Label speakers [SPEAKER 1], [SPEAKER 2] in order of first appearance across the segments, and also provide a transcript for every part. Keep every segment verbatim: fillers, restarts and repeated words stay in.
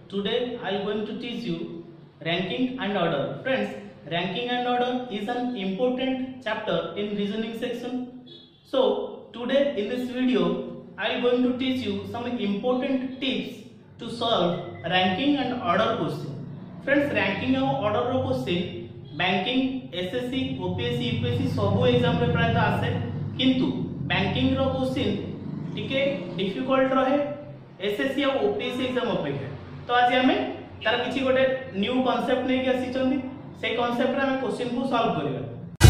[SPEAKER 1] Today I am going to teach you ranking and order. Friends, ranking and order is an important chapter in reasoning section. So today in this video I am going to teach you some important tips to solve ranking and order question. Friends, ranking and order question banking, S S C, O P S C, U P S C सब exam रे प्रायतः आसे, किंतु banking रो question टिके difficult रहे S S C और O P S C exam अपेक्षा। तो आज हमें तार किछि गोटे न्यू कांसेप्ट नै के आसी चंदी, से कांसेप्ट रे हम क्वेश्चन को सॉल्व करिया।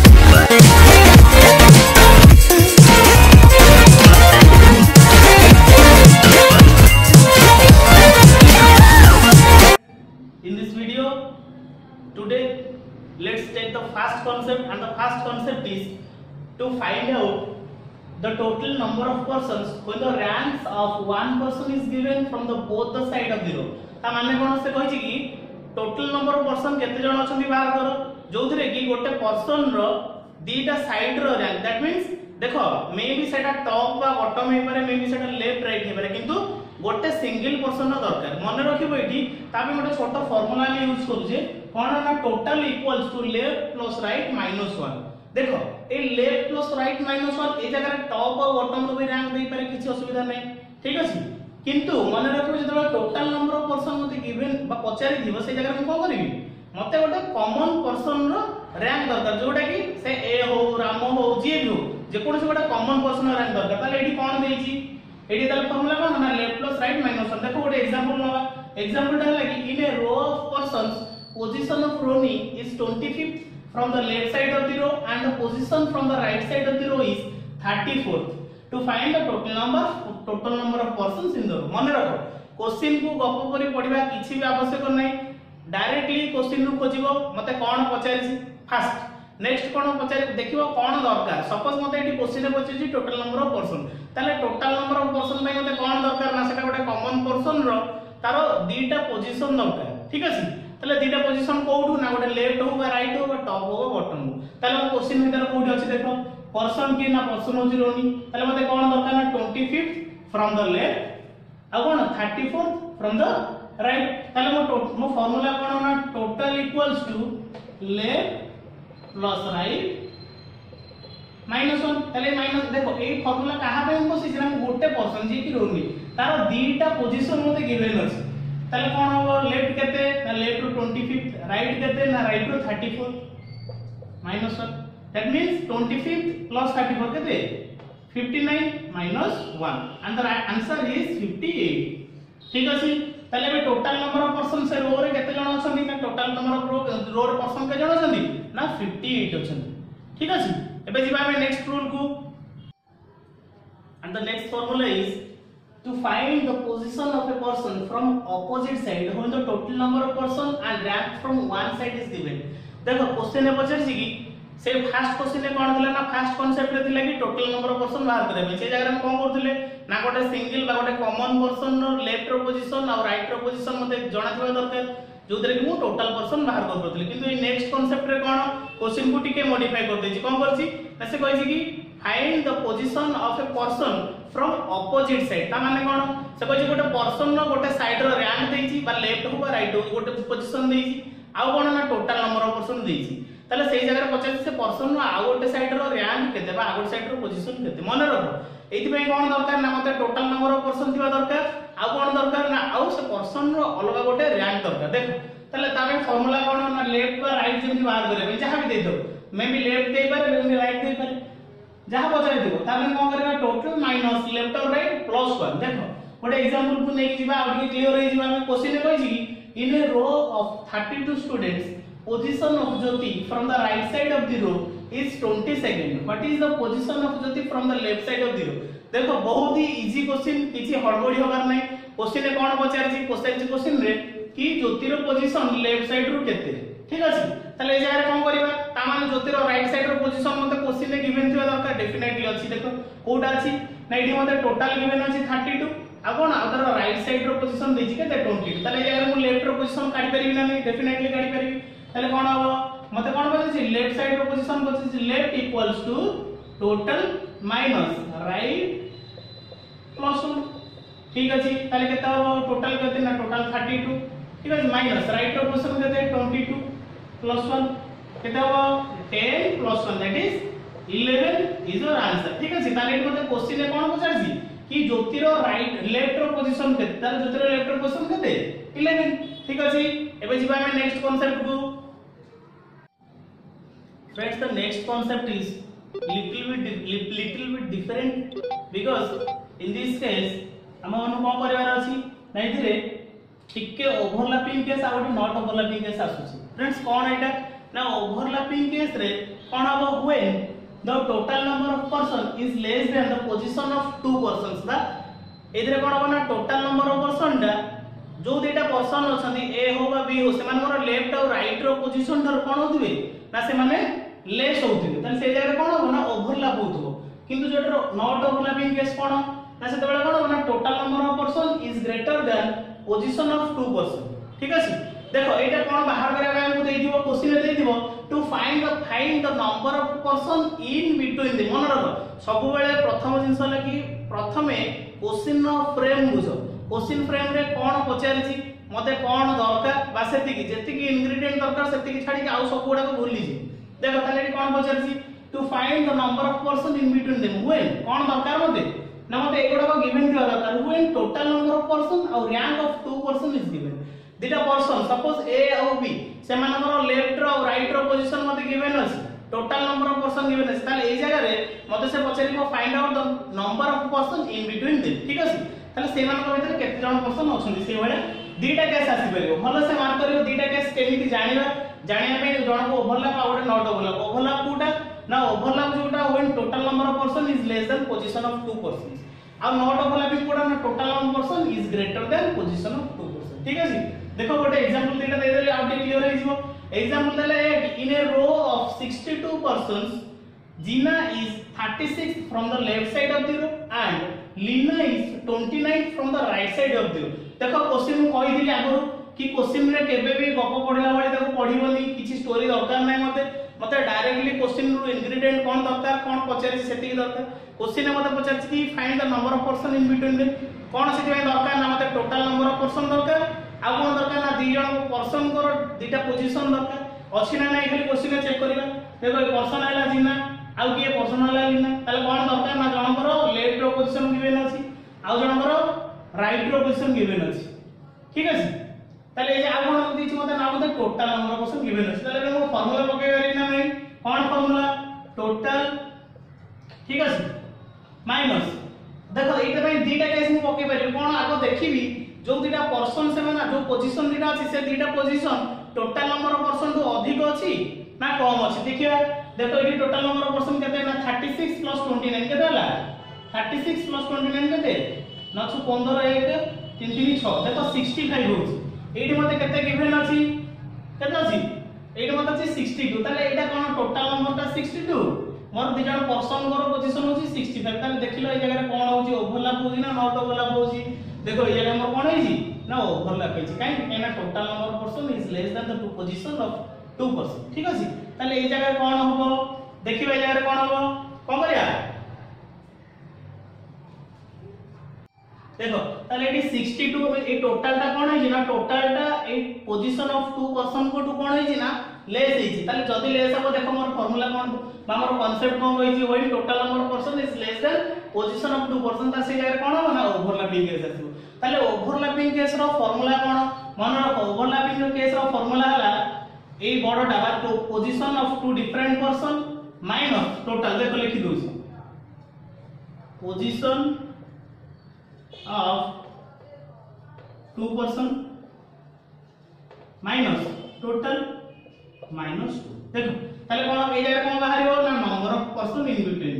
[SPEAKER 1] In this video today let's take the first concept, and the first concept is to find out the total number of persons when the ranks of one person is given from the both the side of the row. ता माने कोन से कहै छी कि total number of person केते जण अछंती बाहर करो, जोथरे कि गोटे पर्सन रो दीटा साइड रो रैंक, दैट मींस देखो मे बी सेटा टॉप बा बॉटम हे पारे, मे बी सेटा लेफ्ट राइट हे पारे, किंतु गोटे सिंगल पर्सन रो दरकार। मन रखिबो एठी ताबे गोटे छोटो फार्मूला ले यूज करू जे कोन ना total equals to left plus right minus one. देखो ए left plus right minus one ए जगह टॉप और बॉटम रो भी रैंक देई पारे, किछि असुविधा नै, ठीक अछि। किंतु मन रखिबो जदो टोटल नंबर ऑफ पर्सन मते गिवन बा पचारि दिबो से जगह हम को करबी, मते गोटे कॉमन पर्सन रो रैंक दरकार, जोटा कि से ए हो राम हो जे भी हो, जे कोन से गोटे कॉमन पर्सन रो रैंक दरकार। ताले एठी कोन देइछि, एठी ताले फार्मूला कोन ना left plus right minus one. देखो गोटे एग्जांपल नवा, एग्जांपल टा लागि in a row of persons position of Roni is twenty-fifth from the left side of the row and the position from the right side of the row is thirty-fourth. To find the total number total number of persons in the row. मन रखो question को गप करी पढिबा किछि भी आवश्यक नै, directly question रु खोजिबो मते कोन पचारिछि फास्ट, नेक्स्ट कोन पचारि देखिबो कोन दरकार। सपोज मते एठी क्वेश्चन पचारिछि टोटल नंबर ऑफ पर्सन, ताले टोटल नंबर ऑफ पर्सन पय मते कोन दरकार ना सेटा गोटे कॉमन पर्सन रो तारो दीटा पोजीशन दरकार, ठीक अछि। ताले दीटा पोजीशन कोठु ना गोटे लेफ्ट हो बा राइट हो बा टॉप हो बा बॉटम हो। ताले हम क्वेश्चन भीतर कोठी अछि देखो पर्सन के ना पर्सन होछि रोनी, ताले मते कोन दरकार ना twenty-fifth फ्रॉम द लेफ्ट आ कोन thirty-fourth फ्रॉम द राइट। ताले मो मो फार्मूला कोन ना total equals to left plus right minus one. ताले माइनस देखो ए फार्मूला कहा पे हमको सिजना गोटे पर्सन जे कि रोनी तारो दीटा पोजीशन मते गिवन अछि, ताले कोन हो लेफ्ट केते ना लेफ्ट टू twenty-fifth, राइट केते ना right to thirty-fourth minus one. That means twenty-fifth plus thirty-four केते fifty-nine minus one, and the answer is fifty-eight, ठीक अछि। ताले बे टोटल नंबर ऑफ पर्सन से रो रे केते जण अछंती ना total number of row row रे पर्सन के जण अछंती ना fifty-eight अछंती, ठीक अछि। एबे जिबा हम नेक्स्ट रूल को, and the next formula is to find the position of a person from opposite side when the total number of person and rank from one side is given। देखो question ने पचार छि कि से first question ने कोन दिला ना first concept रे दिला कि टोटल नंबर ऑफ पर्सन बाहर करबे, से जगह हम कोन करथिले ना गोटे सिंगल बा गोटे कॉमन पर्सन रो लेफ्ट रो पोजीशन और राइट रो पोजीशन मते जणा दिबा दरकार, जोदरे कि मु टोटल पर्सन बाहर कर करथिले। किंतु ए नेक्स्ट कांसेप्ट रे कोन क्वेश्चन को टिके मॉडिफाई कर देछि, कोन करछि ना से कहै छि कि find the position of a person from opposite side. ता माने कोन से कहै छि गोटे पर्सन रो गोटे साइड रो रैंक देछि बा लेफ्ट हो बा राइट हो गोटे पोजीशन देछि, आ कोन ना टोटल नंबर ऑफ पर्सन देछि। ताले सेही जगह पचास से पर्सन रो आ गोटे साइड रो रैंक केते बा आ गोटे साइड रो पोजीशन केते। मन रखो एथि पय कोन दरकार ना मते टोटल नंबर ऑफ पर्सन थिबा दरकार, आ कोन दरकार ना आ से पर्सन रो अलग गोटे रैंक दरकार। देखो ताले तामे फार्मूला कोन ना लेफ्ट बा राइट जेमि बाहर करे जहां भी दे दो, मे बी लेफ्ट दे पारे मे बी राइट दे पारे, जहां पचारि दिबो तामे कोन करबा टोटल माइनस लेफ्ट और राइट प्लस वन। देखो गोटे एग्जांपल को नै जिबा आ टिके क्लियर होई जिबा हम क्वेश्चन ने कहै छी in a row of thirty-two students position of Jyoti from the right side of the row is twenty-second, what is the position of Jyoti from the left side of the row। देखो बहुत ही easy question, किछि हड़बड़ी होबार नै। Question ने कोन पचारि छी question छी question रे कि ज्योति रो पोजीशन लेफ्ट साइड रो केते, ठीक अछि। ताले ए जगह कोन करबा ता माने ज्योति रो राइट साइड रो पोजीशन मते क्वेश्चन ने गिवन थिबा दरकार, डेफिनेटली अछि। देखो कोटा अछि ना एठी मते टोटल गिवन अछि thirty-two, आ कोन आ तर राइट साइड रो पोजीशन देछि केते twenty-two। ताले ए जगह मु लेफ्ट रो पोजीशन काढी परिबि ना नै, डेफिनेटली काढी परिबि। ताले कोन हबो मते कोन पछछि लेफ्ट साइड रो पोजीशन पछछि left equals to total minus right plus one, ठीक अछि ताले केता हो टोटल केते ना टोटल थर्टी टू ठीक अछि माइनस राइट रो पोजीशन केते ट्वेंटी टू प्लस वन केता हो ten plus one that is eleven is your answer ठीक अछि ताले मते क्वेश्चन रे कोन पचारसी कि ज्योति रो राइट लेफ्ट रो पोजीशन केते तार ज्योति रो लेफ्ट रो पोजीशन केते इलेवन ठीक अछि एबे जिबा हम नेक्स्ट कांसेप्ट को friends the next concept is little bit little bit different because in this case हम अनु को परिवार अछि नै थिरे टिके ओवरलैपिंग केस आ नॉट ओवरलैपिंग केस आसुछि फ्रेंड्स कोन एटा ना ओवरलैपिंग केस रे कोन हबो when the total number of person is less than the position of two persons दा एदरे कोन हबो ना टोटल नंबर ऑफ पर्सन दा जो देटा पर्सन अछंती ए हो बा बी हो से मानकर लेफ्ट और राइट रो पोजीशन धर कोन होतिबे ना से माने लेस होतिबे तन से जगह कोन हो ना ओवरलैप होतबो किंतु जेटर नॉट ओवरलैपिंग केस कोन ना से तबेला कोन हो ना total number of person is greater than position of two person ठीक अछि देखो एटा कोन बाहर करे हम को देइ दिबो क्वेश्चन दे दिबो to find the find the number of person in between the मन रख सब बेले प्रथम जिंस लगी प्रथमे क्वेश्चन नो फ्रेम बुझो क्वेश्चन फ्रेम रे कोन पचारिछि मते कोन दरकार बा सेति की जेति की इंग्रेडिएंट दरकार सेति की छाडी के आ सब गुडा को भूली जी देखो ताले कोन पचारिछि to find the number of person in between them when कोन दरकार मते ना मते एगुडा को गिवन दिया दरकार when total number of person और rank of two person is given दिटा पर्सन सपोज ए और बी से मानकर लेफ्ट रो और राइट रो पोजीशन मते गिवन अछि total number of person given अछि ताले ए जगह रे मते से पचारिबो find out the number of person in between them ठीक अछि ताले से मान को भीतर केते जण पर्सन अछंती से भले दीटा केस आसी परिबो भलो से मार्क करियो दीटा केस केमिति जानिबा जानिया पे जण को ओवरलैप और नॉट ओवरलैप ओवरलैप कोटा ना ओवरलैप जोटा when total number of person is less than position of two person और नॉट ओवरलैपिंग कोटा ना total number of person is greater than position of two person ठीक अछि देखो गोटे एग्जांपल देटा दे देले आउट क्लियर हो जिवो एग्जांपल देले in a row of sixty two persons Jeena is thirty six from the left side of the row and Leena is twenty nine from the right side of the row देखो question मु कहि दिली आगु कि question रे केबे भी गप पढला वाली ताको पढिबोनी किछि स्टोरी दरकार नै मते मते डायरेक्टली क्वेश्चन रो इंग्रेडिएंट कोन दरकार कोन पचारि सेति दरकार क्वेश्चन मते पचारि कि find the number of person in between them कोन सेति में दरकार ना मते टोटल नंबर ऑफ पर्सन दरकार आ कोन दरकार ना दी जण पर्सन को दीटा पोजीशन दरकार अछि ना नै खाली क्वेश्चन चेक करिबा देखो ए पर्सन आला जिना आ कि ए पर्सन आला लिना ताले कोन दरकार ना जण को लेफ्ट रो पोजीशन गिवन अछि आ जण को राइट रो पोजीशन गिवन अछि ठीक अछि ताले ए आ कोन दिछि मते ना मते total number of person given अछि ताले हम फार्मूला पके करी ना नै कोन फार्मूला टोटल ठीक अछि माइनस देखो एटा पे दीटा केस मु पके पारि कोन आगो देखिबी जो दीटा पर्सन से ना जो पोजीशन दीटा अछि से दीटा position total number of person तो अधिक अछि ना कम अछि देखिबा देखो एटी टोटल नंबर ऑफ पर्सन केते ना thirty six plus twenty nine केते हला thirty six plus twenty nine केते नछु पंद्रह एक तीन तीन छह देखो सिक्सटी फाइव होछि एटी मते केते गिवन अछि केते अछि एटी मते अछि सिक्सटी टू ताले एटा कोन टोटल नंबर ता सिक्सटी टू मोर दि जण पर्सन को पोजीशन होछि सिक्सटी फाइव ताले देखिलो ए जगह रे कोन होछि ओवरलैप होछि ना नॉट ओवरलैप होछि देखो ए जगह मोर कोन होछि ना ओवरलैप होछि काई एना total number of person is less than the two position of two person ठीक अछि ताले ए जगह कोन होबो देखिबा ए जगह रे कोन होबो कोन करिया देखो ताले एटी सिक्सटी टू ए टोटल ता कोन है ना टोटल ता ए पोजीशन ऑफ टू पर्सन को टू कोन है ना लेस है ताले जदी लेस हो देखो मोर फार्मूला कोन हमर कांसेप्ट कोन होई छी when total number of person is less than position of two person ता से जगह कोन हो ना ओवरलैपिंग केस आसो ताले ओवरलैपिंग केस रो फार्मूला कोन मन रो ओवरलैपिंग रो केस रो फार्मूला हला ए बडटा बा two position of two different person minus total देखो लिखि दोछि position of two person minus total minus two देखो ताले कोन ए जगह कोन बाहरियो ना number of person in between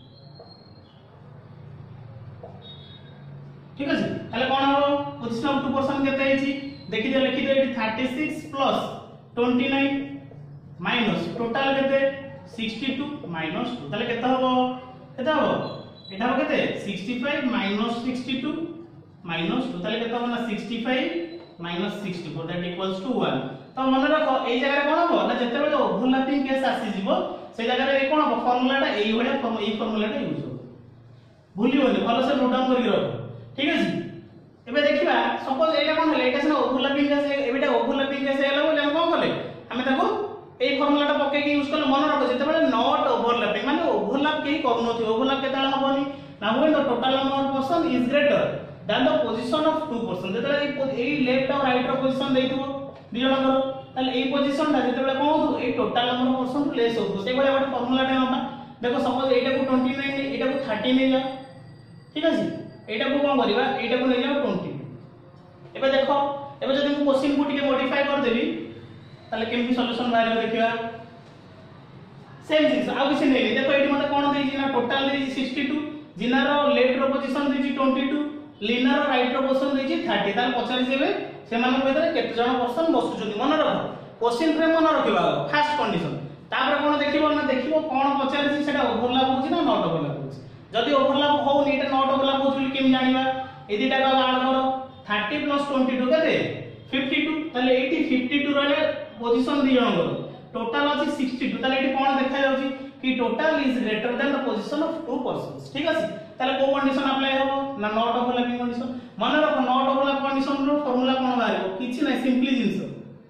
[SPEAKER 1] ठीक अछि ताले कोन हो पोजीशन ऑफ टू पर्सन केते हिची देखि दे लिखि दे thirty six plus twenty nine minus total केते सिक्सटी टू माइनस टू ताले केते हो केते हो एटा हो केते sixty five minus sixty two minus two ताले केते हो ना sixty five minus sixty four that equals to one तो मन रखो ए जगह रे कोन हो ना जते बेले ओवरलैपिंग केस आसी जीवो से जगह रे कोन हो फार्मूलाटा एई भलिया फॉर्म एई फार्मूलाटा यूज हो भूलियोनी भलो से नोट डाउन करि रखो ठीक अछि एबे देखिबा सपोज एटा कोन हले एटा सना ओवरलैपिंग केस एबिटा ओवरलैपिंग केस हैला बोले हम कोन करले हमें ताको ए फार्मूला टा पके के यूज करले मन रखो जेते बेले नॉट ओवरलैपिंग माने ओवरलैप केही करनो थी ओवरलैप केताला हबनी ना when the total number of person is greater than the position of two person जेते ए लेफ्ट और राइट रो पोजीशन देइथबो दि जनकर ताले ए पोजीशन ता जेते बेले कोन हो ए total number of person two less होतो से बेले गोटे फार्मूला टा नबा देखो सपोज एटा को उनतीस एटा को तीस नै जा ठीक अछि एटा को कोन करबा एटा को नै जाओ बीस एबे देखो एबे जदि हम क्वेश्चन को टिके मॉडिफाई कर देबी ताले केमि सॉल्यूशन बाहर देखिबा सेम चीज आ किछ नै देखो एटी मते कोन देछि ना टोटल देछि बासठ जिनार लेफ्ट रो पोजीशन देछि बाईस लिनार राइट रो पोजीशन देछि तीस ताल पचास जेबे से मानक भीतर केते जण पर्सन बसुछथि मन रख क्वेश्चन फ्रेम मन रखिबा फर्स्ट कंडीशन तापर कोन देखिबो ना देखिबो कोन पचास सेटा ओवरलैप होछि ना नॉट ओवरलैप होछि जदि ओवरलैप होउनी एटा नॉट ओवरलैप होछि बोली केम जानिबा ए दिटा का ऐड करो तीस प्लस बाईस केते बावन ताले एटी बावन रहले पोजीशन दि जण करो टोटल अछि बासठ ताले एटी कोन देखा जाउछि कि total is greater than the position of two persons ठीक अछि ताले को कंडीशन अप्लाई होबो ना नॉट ओवरलैपिंग कंडीशन मन रखो नॉट ओवरलैप कंडीशन रो फार्मूला कोन बाहरिबो किछि नै सिंपली जिंस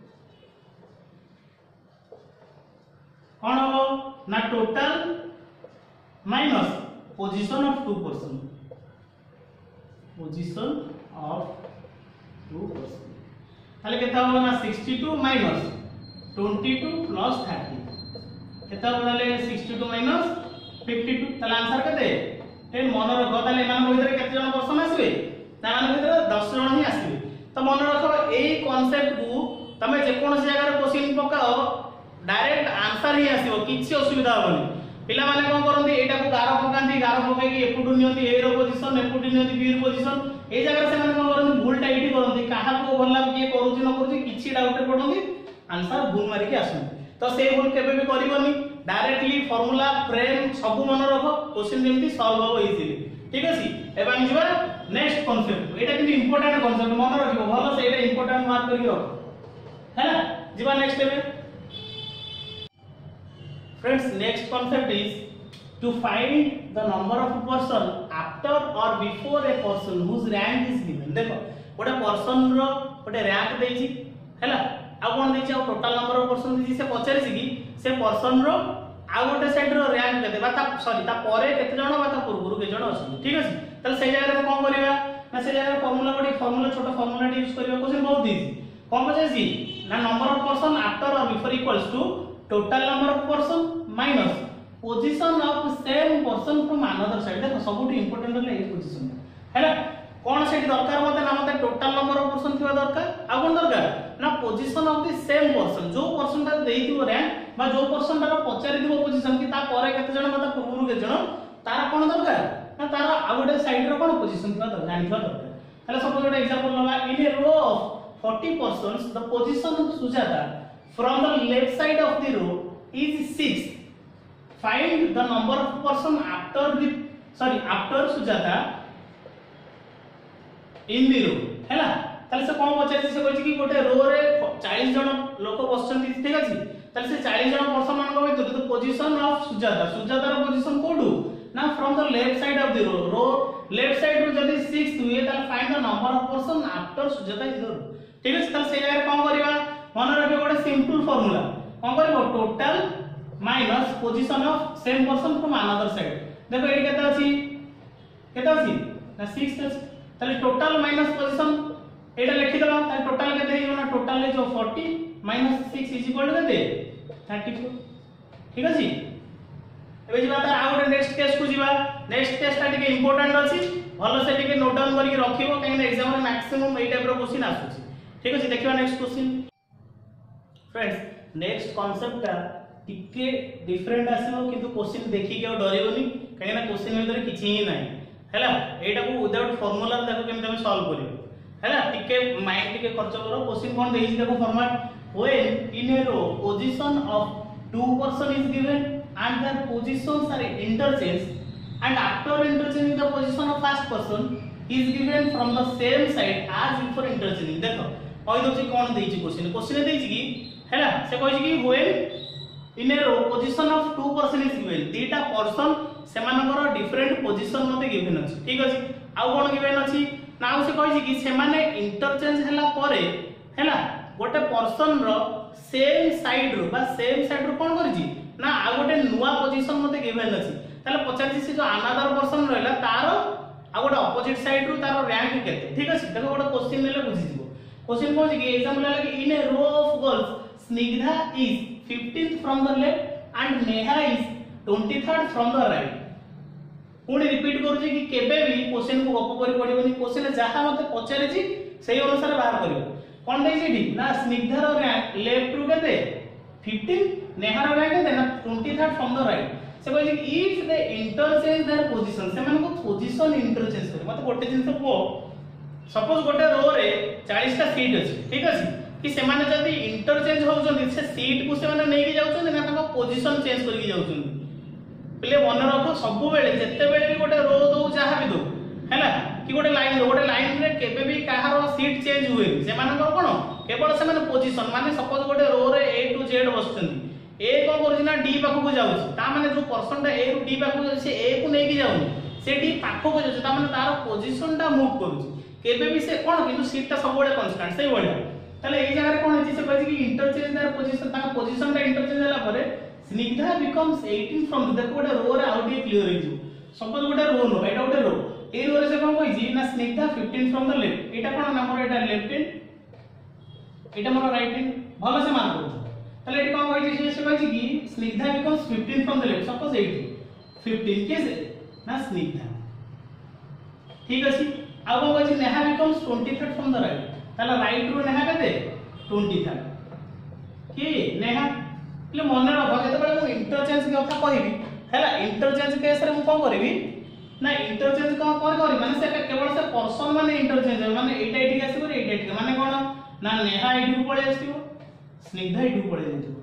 [SPEAKER 1] कोन हो ना total minus position of two person position of two person ताले केता हो ना बासठ माइनस बाईस प्लस तीस केता हो ताले बासठ माइनस बावन ताले आंसर केते टेन मन रखो ताले मान भीतर केते जण पर्सन आसीबे ता मान भीतर दस जण ही आसीबे तो मन रखो एई कांसेप्ट को तमे जे कोन से जगह क्वेश्चन पकाओ डायरेक्ट आंसर ही आसीबो किछि असुविधा होबनी पिला माने कोन करंदी एटा को गारो पकांती गारो पकाई कि एपुटु नियंती ए रो पोजीशन एपुटु नियंती बी रो पोजीशन ए जगह से माने कोन करंदी भूल टा एठी करंदी काहा को ओवरलैप के करूची न करूची किछि डाउट पडंदी आंसर भूल मारी के आसंती तो से भूल केबे भी करिवनी डायरेक्टली फार्मूला फ्रेम सब मन रखो क्वेश्चन जेमती सॉल्व हो इजीली ठीक अछि एबा हम जिबा नेक्स्ट कांसेप्ट एटा किंतु इंपोर्टेंट कांसेप्ट मन रखिबो भलो से एटा इंपोर्टेंट मार्क करियो हैना जिबा नेक्स्ट एबे friends next concept is to find the number of person after or before a person whose rank is given देखो गोटे पर्सन रो गोटे रैंक देछि हैला आ कोन देछि आ टोटल नंबर ऑफ पर्सन देछि से पचारिछि कि से पर्सन रो आ गोटे साइड रो रैंक केते बा ता सॉरी ता परे केते जण बा ता पूर्वरु के जण अछि ठीक अछि तले से जगह रे कोन करिवा ना से जगह फार्मूला गोटे फार्मूला छोटा फार्मूला यूज करिवा क्वेश्चन बहुत इजी कोन पचाछि ना नंबर ऑफ पर्सन आफ्टर और before equals to total number of person minus position of same person from another side देखो सबुठी इंपोर्टेंट है ए पोजीशन हैला कोन सेठी दरकार मते ना मते टोटल नंबर ऑफ पर्सन थिबा दरकार आ कोन दरकार ना position of the same person जो पर्सन ता देइथिबो रैंक बा जो पर्सन ता पचारि दिबो पोजीशन कि ता परे केते जण मते पूर्वरु के जण तारा कोन दरकार ना तारा आ गोटे साइड रो कोन पोजीशन थिबा दरकार जानिबा दरकार हैला सपोज गोटे एग्जांपल लगा इन ए रो ऑफ चालीस persons the position of Sujata from the left side of the row is six find the number of person after the sorry after Sujata in the row हैला ताले से कोन पचारि से कहछि कि गोटे रो रे चालीस जण लोक बसचंती ठीक अछि ताले से चालीस जण पर्सन मान को the position of Sujata Sujata रो पोजीशन कोडू ना from the left side of the row रो लेफ्ट साइड रो जदी सिक्स हुए ताले find the number of person after Sujata in the row ठीक अछि ताले से जगह कोन करबा मन रखे गोटे सिंपल फार्मूला कोन करबो total minus position of same person from another side देखो एटी केता अछि केता अछि ना सिक्स अछि ताले टोटल माइनस पोजीशन एटा लिखि दबा ताले टोटल केते हेइबो ना टोटल ले जो चालीस minus six is equal to केते चौंतीस ठीक अछि एबे जिबा तार आ गोटे नेक्स्ट केस को जिबा नेक्स्ट केस ता टिके इंपोर्टेंट अछि भलो से टिके नोट डाउन करिक रखिबो काहे ना एग्जाम रे मैक्सिमम एई टाइप रो क्वेश्चन आसुछि ठीक अछि देखिबा next question friends next concept ता टिके डिफरेंट आसीबो किंतु क्वेश्चन देखि के डरिबोनी काहे ना क्वेश्चन भीतर किछि ही नाही हैला एटा को विदाउट फार्मूला देखो केम हम सॉल्व करियो हैला टिके माइंड टिके खर्च करो क्वेश्चन कोन देछि देखो format when in a row position of two person is given and their positions are interchange and after interchanging the position of first person is given from the same side as before interchanging देखो कहि दोछि कोन देछि question question देछि कि हैला से कहि कि when in a row position of two person is given दीटा पर्सन सेमानकर डिफरेंट पोजीशन मते गिवन अछि ठीक अछि आ कोन गिवन अछि ना से कहि कि से माने इंटरचेंज हला परे हैला गोटे पर्सन रो सेम साइड रो बा सेम साइड रो कोन करि छी ना आ गोटे नुवा पोजीशन मते गिवन अछि ताले पचार से जो अनदर पर्सन रहला तार आ गोटे ऑपोजिट साइड रो तार रैंक केते ठीक अछि देखो गोटे क्वेश्चन लेले बुझि जिवो क्वेश्चन कोन कि एग्जांपल लागे in a row of girls Snigdha is fifteenth from the left end Neha is twenty-third from the right पुणी रिपीट करूची कि केबे भी क्वेश्चन को गप करि पड़िबनी क्वेश्चन जहां मते पचारे छी सेही अनुसार बाहर करियो कोन देई छी ना स्निग्धार रैंक लेफ्ट रु केते fifteen नेहार रैंक केते ना twenty-third फ्रॉम द राइट से कहै छी if they interchange their position से मन को पोजीशन इंटरचेंज करे मते गोटे जिंस को सपोज गोटे रो रे चालीस टा सीट अछि ठीक अछि कि से माने जदी इंटरचेंज होउछन से सीट को से माने नै के जाउछन ना ताको पोजीशन चेंज करि जाउछन पले मन रखो सब बेले जत्ते बेले भी गोटे रो दो जहां भी दो हैला कि गोटे लाइन दो गोटे लाइन रे केबे भी काहारो सीट चेंज हुए से मानकर कोन केवल से माने पोजीशन माने सपोज गोटे रो रे ए टू जेड बसछन ए कोन करछि ना डी पाखो को जाउछि ता माने जो पर्सन टा ए रु डी पाखो से ए को नै के जाउनि से डी पाखो को जाउछि ता माने तार पोजीशन टा मूव करूछि केबे भी से कोन किंतु सीट टा सब बेले कांस्टेंट सही बढिया ताले ए जगह रे कोन होछि से कहछि कि इंटरचेंज देयर पोजीशन ता पोजीशन टा इंटरचेंज होला परे Snigdha becomes eighteen from the गोटे रो रे आउट क्लियर हो जो सपोज गोटे रो नो एटा गोटे रो ए रो रे से कोन कहि ना Snigdha fifteen from the left एटा कोन नंबर एटा लेफ्ट हैंड एटा मोर राइट हैंड भलो से मान करू तले एटा कोन कहि से कहि कि Snigdha becomes fifteen from the left suppose eighteen fifteen के से ना स्निग्धा ठीक अछि आ कोन कहि Neha becomes twenty-third from the right तले राइट रो नेहा केते twenty-third कि नेहा ले मन रखो जते बेले मु इंटरचेंज के कथा कहिबी हैला इंटरचेंज केस रे मु कोन करबी ना इंटरचेंज कोन कोन करी माने से केवल से पर्सन माने इंटरचेंज माने एटा एटी आसी करे एटा एटी माने कोन ना नेहा एटी को पळे आसीबो स्निग्धा एटी को पळे जेतो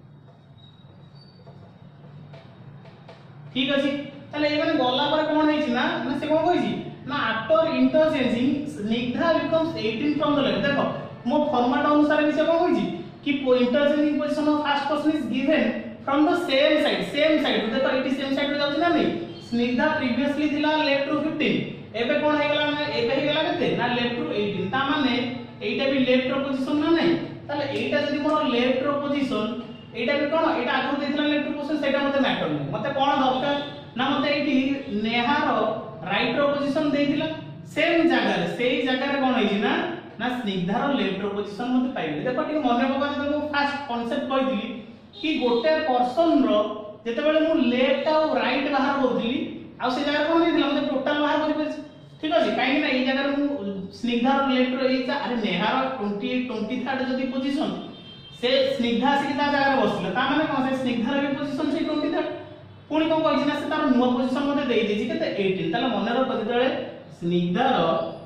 [SPEAKER 1] ठीक अछि तले ए माने गला पर कोन होई छी ना ना से कोन कहि छी ना after interchanging Snigdha becomes eighteen from the left देखो मो फॉर्मेट अनुसार भी से कोन कहि छी कि interchanging position of first person is given from the same side same side देखो एटी सेम साइड रे जाउछ ना नहीं स्निग्धा प्रीवियसली दिला लेफ्ट टू fifteen एबे कोन हे गेला ना एबे हे गेला केते ना लेफ्ट टू eighteen ता माने एटा भी लेफ्ट रो पोजीशन ना नहीं ताले एटा जदी मोर लेफ्ट रो पोजीशन एटा भी कोन एटा आगु देथिला लेफ्ट रो पोजीशन सेटा मते मैटर नै मते कोन दरकार ना मते एटी नेहा रो राइट रो पोजीशन देथिला सेम जगह रे सेही जगह रे कोन होई ना ना स्निग्धार लेफ्ट रो पोजीशन मते पाइबे देखो ठीक मने पका जे मु फर्स्ट कांसेप्ट कहितली कि गोटे पर्सन रो जते बेले मु लेफ्ट आ राइट बाहर करथली आ से जगह कोन दिला मते टोटल बाहर करि परछि ठीक अछि काहे ना ए जगह मु स्निग्धार लेफ्ट रो एजा अरे नेहार twenty twenty-third जदी पोजीशन से स्निग्धा से ता जगह बसले ता माने कोन से स्निग्धार भी पोजीशन से twenty-third पुणी कोन कहि ना से तार नुवा पोजीशन मते देई देछि केते eighteen ताले मने रो जते बेले स्निग्धार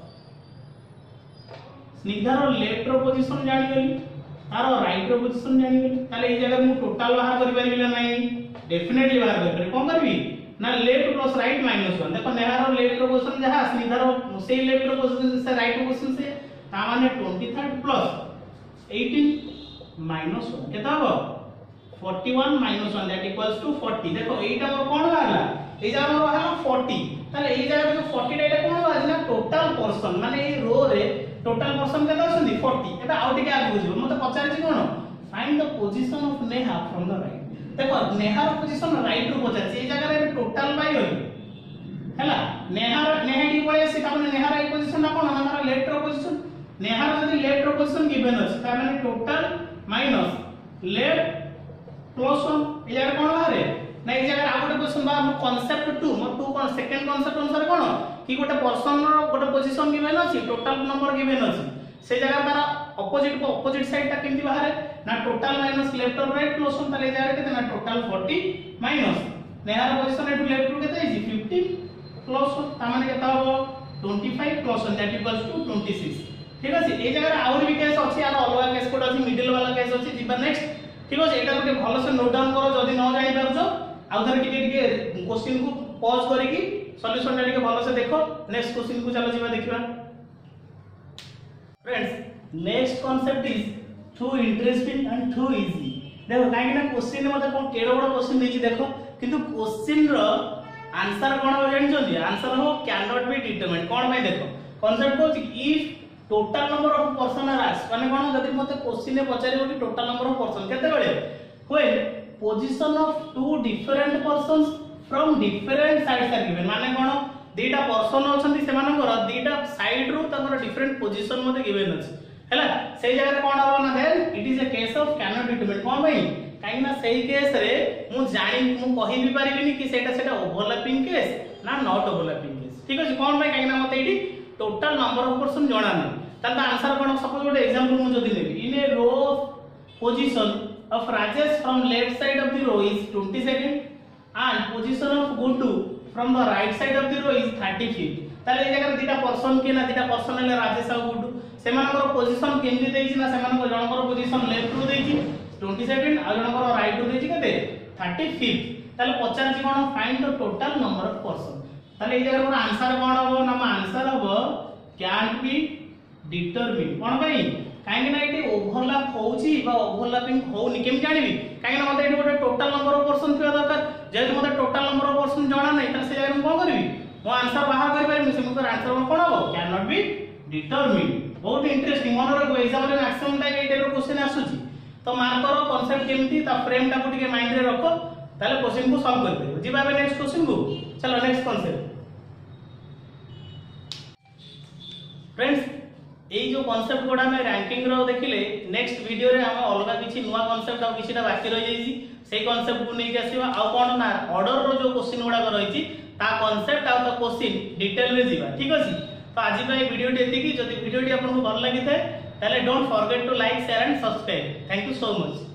[SPEAKER 1] स्निग्धार लेफ्ट रो पोजीशन जानि गेली तार राइट रो पोजीशन जानि गेली ताले ए जगह मु टोटल बाहर करि परिबिला नाही डेफिनेटली बाहर करि परिबी कोन करबी ना left plus right minus one देखो नेहार लेफ्ट रो पोजीशन जहा स्निग्धार से लेफ्ट रो पोजीशन से राइट रो पोजीशन से ता माने twenty-third plus eighteen minus one केता हो forty-one minus one that equals to forty देखो एटा मोर कोन बाहरला ए जगह मोर बाहरला forty ताले ए जगह जो forty एटा कोन बाहरला टोटल पर्सन माने ए रो रे टोटल पर्सन केता अछंदी forty एबे आउ टिके आगु बुझिबो मते पचारि छी कोन find the position of Neha from the right देखो नेहा रो पोजीशन राइट रो पचारि छी ए जगह रे टोटल बाय होई हैला नेहा नेहा डी पळे से ता माने नेहा रो पोजीशन ना कोन ना लेफ्ट रो पोजीशन नेहा रो जदी लेफ्ट रो पोजीशन गिवन अछि ता माने total minus left plus one ए जगह कोन बारे ना ए जगह आ गोटे क्वेश्चन बा कांसेप्ट two मो two कोन सेकंड कांसेप्ट अनुसार कोन कि गोटे पर्सन रो गोटे पोजीशन गिवन अछि टोटल नंबर गिवन अछि से जगह तारा ऑपोजिट को ऑपोजिट साइड ता केमति बाहर ना टोटल माइनस लेफ्ट और राइट प्लस one ताले जगह केते ना टोटल forty माइनस नेहार पोजीशन एटू लेफ्ट रो केते अछि fifteen प्लस one ता माने केता हो twenty-five plus one that equals to twenty-six ठीक अछि ए जगह और भी केस अछि यार अलग केस कोड अछि मिडिल वाला केस अछि जिबा नेक्स्ट ठीक अछि एटा गोटे भलो से नोट डाउन करो जदी न जानि परछो आउ थरे टिके टिके क्वेश्चन को पॉज करिकि सॉल्यूशन टा टिके भलो से देखो नेक्स्ट क्वेश्चन को चलो जिबा देखिबा friends next concept is too interesting and too easy देखो काहे ना क्वेश्चन मते कोन केडो बडो क्वेश्चन देछि देखो किंतु क्वेश्चन रो आंसर कोन हो जानि जंदी आंसर हो कैन नॉट बी डिटरमाइंड कोन भाई देखो कॉन्सेप्ट को if total number of person are asked माने कोन जदि मते क्वेश्चन ने पचारिबो कि टोटल नंबर ऑफ पर्सन केते बेले when position of two different persons from different sides are given माने कोन दीटा पर्सन अछंती सेमानकर दीटा साइड रु तंकर डिफरेंट पोजीशन मते गिवन अछि हैला सेही जगह कोन हबो ना then it is a case of cannot determine कोन भाई काहे ना सेही केस रे मु जानि मु कहि भी परिबिनी कि सेटा सेटा ओवरलैपिंग केस ना नॉट ओवरलैपिंग केस ठीक अछि कोन भाई काहे ना मते इटी टोटल नंबर ऑफ पर्सन जणा नै तंता आंसर कोन सपोज गोटे एग्जांपल मु जदी लेबी in a row position of Rajesh from left side of the row is twenty second and position of Gundu from the right side of the row is thirty feet ताले ए जगह दीटा person के ना दीटा person ले राजेश और गुड्डू सेमानकर पोजीशन केमि देइछि ना सेमानकर जनकर position left रु देइछि ट्वेंटी सेकंड आ जनकर राइट रु देइछि केते थर्टी फीट ताले पचार छि कोन find the total number of person ताले ए जगह मोर आंसर कोन हबो ना आंसर हबो कैन बी डिटरमिन कोन भाई काहे ना एटी ओवरलैप होउछि बा ओवरलैपिंग होउनी केम जानिबी काहे ना मते एटी गोटे टोटल नंबर ऑफ पर्सन थिया दरकार जेतु मते टोटल नंबर ऑफ पर्सन जणा नै त से जगह हम कोन करबी मो आंसर बाहर करि पारि से मोर आंसर कोन हबो कैन नॉट बी डिटरमिन बहुत इंटरेस्टिंग मन रखो एग्जाम रे मैक्सिमम टाइम ए टाइप क्वेश्चन आसुची तो मार्क करो कांसेप्ट केमती ता फ्रेम टा को टिके माइंड रे रखो ताले क्वेश्चन को सॉल्व कर देबो जिबा बे नेक्स्ट क्वेश्चन को चलो नेक्स्ट कांसेप्ट फ्रेंड्स एई जो कांसेप्ट गोडा में रैंकिंग रो देखिले नेक्स्ट वीडियो रे हम अलगा किछि नुवा कांसेप्ट आ किछिटा बाकी रहि जाईछि सेही कांसेप्ट को नै आसीबा आ कोन ना ऑर्डर रो जो क्वेश्चन गोडा रहिछि ता कांसेप्ट आ ता क्वेश्चन डिटेल रे जिबा ठीक अछि तो आज भाई वीडियो टी एतिकी जदि वीडियो टी आपन को भल लागि थाए ताले don't forget to like share and subscribe thank you so much.